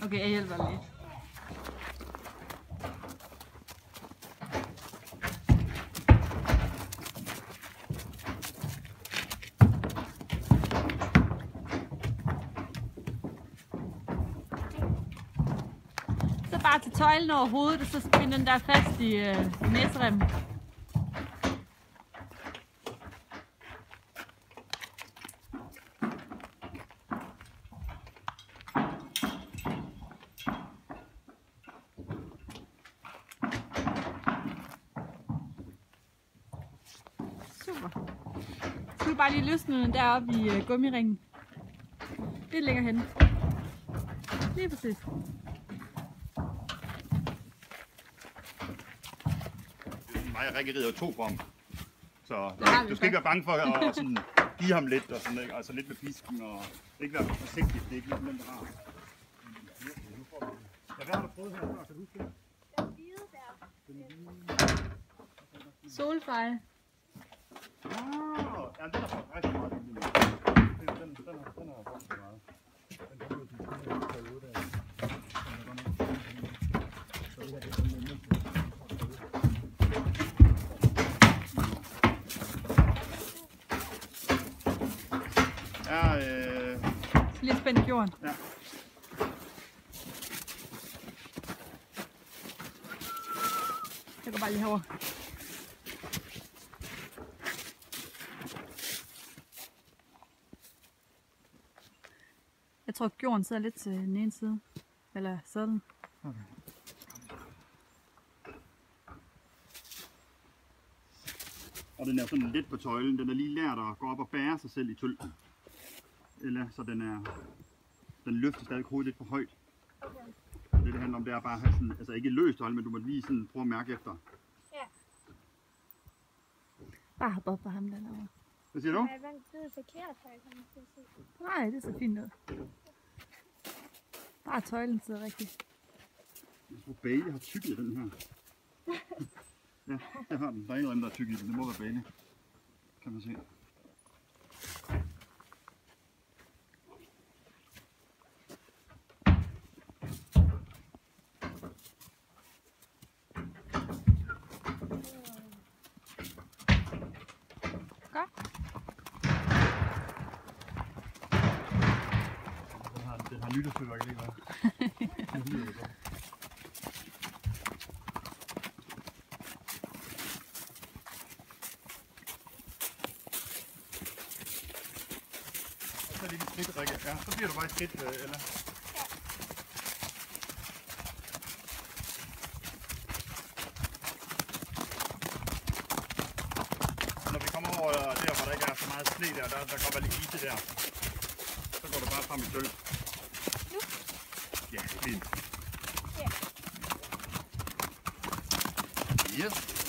Okay, jeg hjælper lige. Så bare til tøjlen over hovedet, og så spind den der fast i næseremmen. Super. Så skal du bare lige løsne den deroppe i gummiringen. Det ligger henne. Lige præcis. Mig og Rikke rider 2 på ham. Så du skal ikke være bange for at sådan, give ham lidt, og sådan, ikke? Altså lidt med pisken, og ikke være forsigtig, det er ikke lidt nemt at have. Ja, hvad har du prøvet her før, kan du huske det? Den hvide der. Solfeje. Ja, den har fået rigtig meget. Den har fået så meget. Den kommer ud til en periode der. Lidt spændt i jorden. Ja. Jeg går bare lige herover. Jeg tror, at jorden sidder lidt til den ene side. Eller sådan. Okay. Og den er sådan lidt på tøjlen. Den er lige lært at gå op og bære sig selv i tølten. Eller så den løfter stadig hovedet lidt for højt. Okay. Det handler om, det er bare at have sådan, altså ikke løst tøjle, men du må lige sådan prøve at mærke efter. Ja. Bare hop op på ham derovre. Hvad siger du? Nej, det er forkert, kan man sige. Nej, det ser fint ud. Bare tøjlen sidder rigtigt. Jeg tror Bailey har tyk i den her. Ja, det har den. Der er en eller anden, der er tyk i den. Det må være Bailey. Kan man se. Den har nytårsfyrværkeri lige været. Så lige et skridt, Rikke. Ja, så bliver du bare et skridt, eller? Når vi kommer over der, hvor der ikke er så meget sne der går vel lidt ise der. Så går du bare frem i tøl. Ja, fint. Ja. Yes.